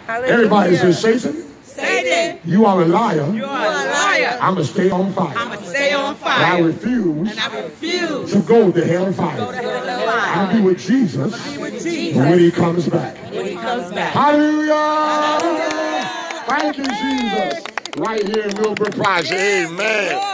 Everybody says, Satan, Satan, you are a liar. you are a liar. I'm going to stay on fire. I'm going to stay on fire. And I refuse to go to hell fire. I'll be with Jesus when he comes back. Hallelujah! Thank you, Jesus. Right here in Millbrook Project. Amen.